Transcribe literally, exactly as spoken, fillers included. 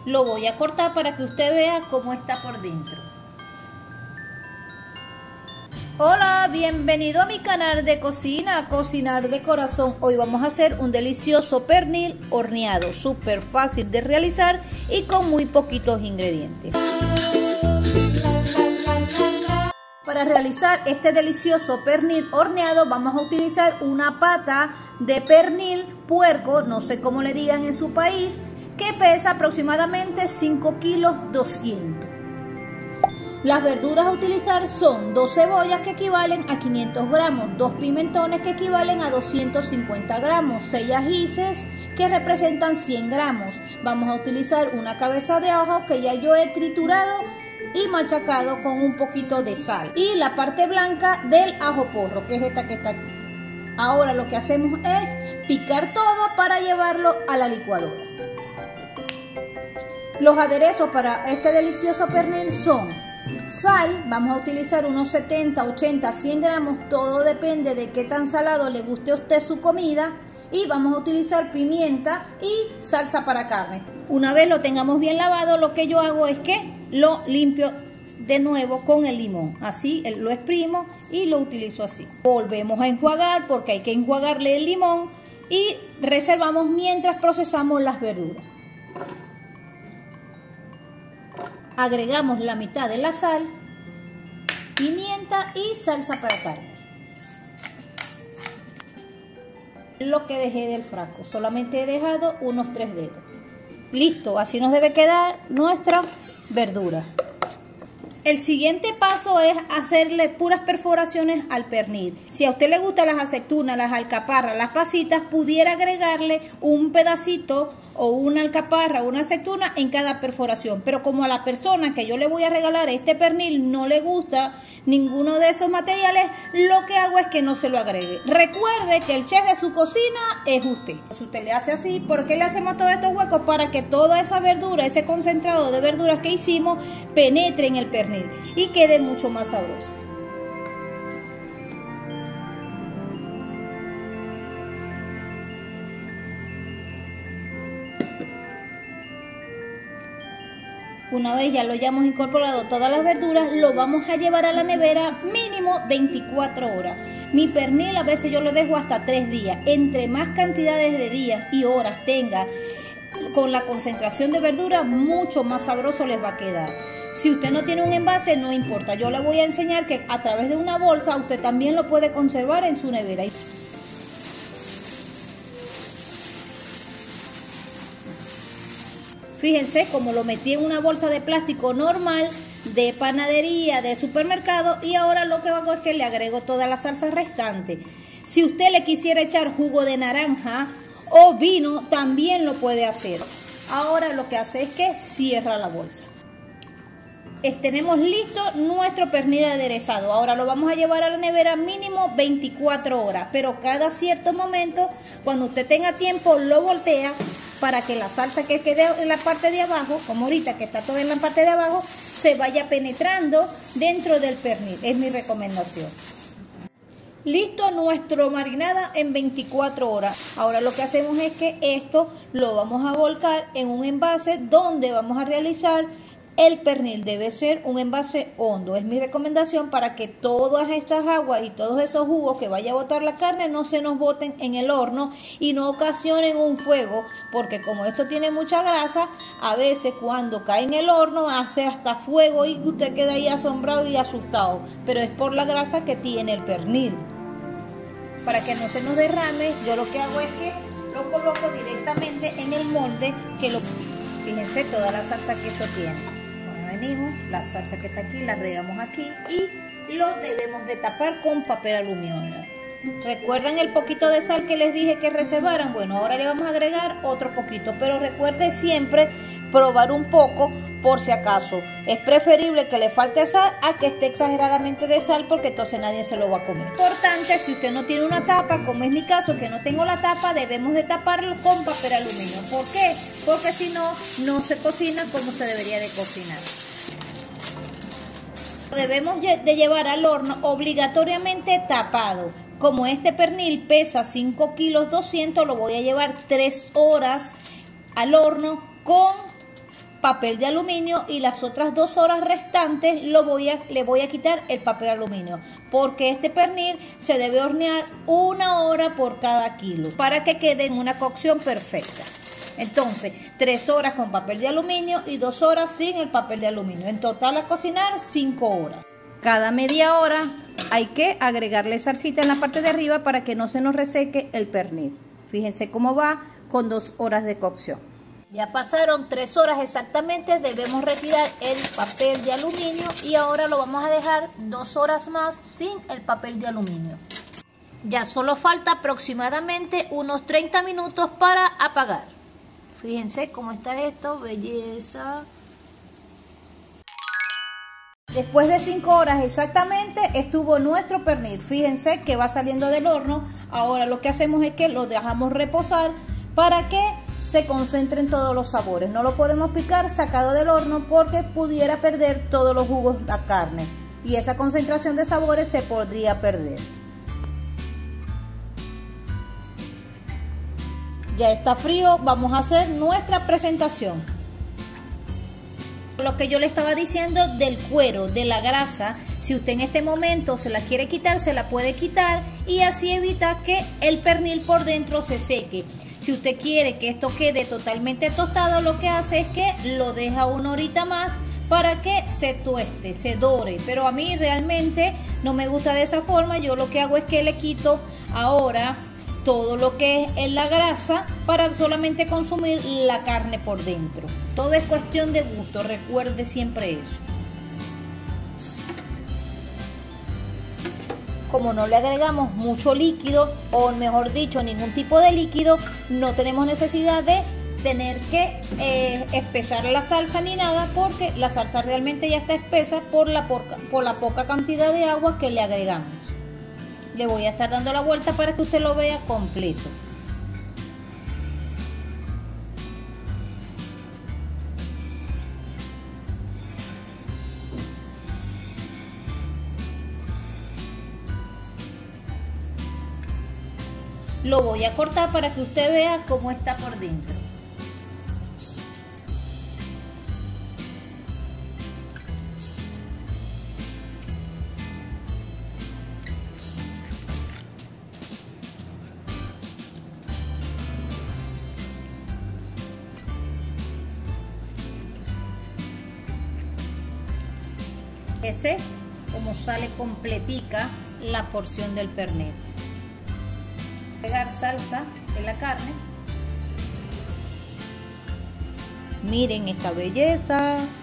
Lo voy a cortar para que usted vea cómo está por dentro. Hola, bienvenido a mi canal de cocina, Cocinar de Corazón. Hoy vamos a hacer un delicioso pernil horneado, súper fácil de realizar y con muy poquitos ingredientes. Para realizar este delicioso pernil horneado vamos a utilizar una pata de pernil puerco, no sé cómo le digan en su país, que pesa aproximadamente cinco kilos doscientos. Las verduras a utilizar son dos cebollas que equivalen a quinientos gramos, dos pimentones que equivalen a doscientos cincuenta gramos, seis ajíes que representan cien gramos. Vamos a utilizar una cabeza de ajo que ya yo he triturado y machacado con un poquito de sal. Y la parte blanca del ajo porro, que es esta que está aquí. Ahora lo que hacemos es picar todo para llevarlo a la licuadora. Los aderezos para este delicioso pernil son sal, vamos a utilizar unos setenta, ochenta, cien gramos, todo depende de qué tan salado le guste a usted su comida. Y vamos a utilizar pimienta y salsa para carne. Una vez lo tengamos bien lavado, lo que yo hago es que lo limpio de nuevo con el limón. Así lo exprimo y lo utilizo así. Volvemos a enjuagar porque hay que enjuagarle el limón y reservamos mientras procesamos las verduras. Agregamos la mitad de la sal, pimienta y salsa para carne. Lo que dejé del frasco, solamente he dejado unos tres dedos. Listo, así nos debe quedar nuestra verdura. El siguiente paso es hacerle puras perforaciones al pernil. Si a usted le gustan las aceitunas, las alcaparras, las pasitas, pudiera agregarle un pedacito o una alcaparra o una aceituna en cada perforación. Pero como a la persona que yo le voy a regalar este pernil no le gusta ninguno de esos materiales, lo que hago es que no se lo agregue. Recuerde que el chef de su cocina es usted. Si usted le hace así, ¿por qué le hacemos todos estos huecos? Para que toda esa verdura, ese concentrado de verduras que hicimos, penetre en el pernil y quede mucho más sabroso. Una vez ya lo hayamos incorporado todas las verduras, lo vamos a llevar a la nevera mínimo veinticuatro horas. Mi pernil a veces yo lo dejo hasta tres días. Entre más cantidades de días y horas tenga con la concentración de verdura, mucho más sabroso les va a quedar. Si usted no tiene un envase, no importa. Yo le voy a enseñar que a través de una bolsa usted también lo puede conservar en su nevera. Fíjense como lo metí en una bolsa de plástico normal de panadería, de supermercado, y ahora lo que hago es que le agrego toda la salsa restante. Si usted le quisiera echar jugo de naranja o vino, también lo puede hacer. Ahora lo que hace es que cierra la bolsa. Tenemos listo nuestro pernil aderezado. Ahora lo vamos a llevar a la nevera mínimo veinticuatro horas, pero cada cierto momento, cuando usted tenga tiempo, lo voltea para que la salsa que quede en la parte de abajo, como ahorita que está todo en la parte de abajo, se vaya penetrando dentro del pernil. Es mi recomendación. Listo nuestro marinada en veinticuatro horas. Ahora lo que hacemos es que esto lo vamos a volcar en un envase donde vamos a realizar el pernil. Debe ser un envase hondo, es mi recomendación, para que todas estas aguas y todos esos jugos que vaya a botar la carne no se nos boten en el horno y no ocasionen un fuego, porque como esto tiene mucha grasa, a veces cuando cae en el horno hace hasta fuego y usted queda ahí asombrado y asustado, pero es por la grasa que tiene el pernil. Para que no se nos derrame, yo lo que hago es que lo coloco directamente en el molde, que lo, fíjense toda la salsa que esto tiene. Venimos, la salsa que está aquí la regamos aquí y lo debemos de tapar con papel aluminio. ¿Recuerdan el poquito de sal que les dije que reservaran? Bueno, ahora le vamos a agregar otro poquito, pero recuerde siempre probar un poco por si acaso. Es preferible que le falte sal a que esté exageradamente de sal, porque entonces nadie se lo va a comer. Importante, si usted no tiene una tapa, como es mi caso que no tengo la tapa, debemos de taparlo con papel aluminio. ¿Por qué? Porque si no, no se cocina como se debería de cocinar. Debemos de llevar al horno obligatoriamente tapado. Como este pernil pesa cinco kilos doscientos, lo voy a llevar tres horas al horno con papel de aluminio y las otras dos horas restantes lo voy a, le voy a quitar el papel de aluminio, porque este pernil se debe hornear una hora por cada kilo para que quede en una cocción perfecta. Entonces, tres horas con papel de aluminio y dos horas sin el papel de aluminio. En total a cocinar cinco horas. Cada media hora hay que agregarle salsita en la parte de arriba para que no se nos reseque el pernil. Fíjense cómo va con dos horas de cocción. Ya pasaron tres horas exactamente, debemos retirar el papel de aluminio y ahora lo vamos a dejar dos horas más sin el papel de aluminio. Ya solo falta aproximadamente unos treinta minutos para apagar. Fíjense cómo está esto, belleza. Después de cinco horas exactamente estuvo nuestro pernil. Fíjense que va saliendo del horno. Ahora lo que hacemos es que lo dejamos reposar para que se concentren todos los sabores. No lo podemos picar sacado del horno porque pudiera perder todos los jugos de la carne. Y esa concentración de sabores se podría perder. Ya está frío, vamos a hacer nuestra presentación. Lo que yo le estaba diciendo del cuero, de la grasa, si usted en este momento se la quiere quitar, se la puede quitar y así evita que el pernil por dentro se seque. Si usted quiere que esto quede totalmente tostado, lo que hace es que lo deja una horita más para que se tueste, se dore. Pero a mí realmente no me gusta de esa forma. Yo lo que hago es que le quito ahora todo lo que es la grasa para solamente consumir la carne por dentro. Todo es cuestión de gusto, recuerde siempre eso. Como no le agregamos mucho líquido, o mejor dicho, ningún tipo de líquido, no tenemos necesidad de tener que eh, espesar la salsa ni nada, porque la salsa realmente ya está espesa por la, por, por la poca cantidad de agua que le agregamos. Le voy a estar dando la vuelta para que usted lo vea completo. Lo voy a cortar para que usted vea cómo está por dentro. Ese como sale completica la porción del pernil. Pegar salsa en la carne. Miren esta belleza.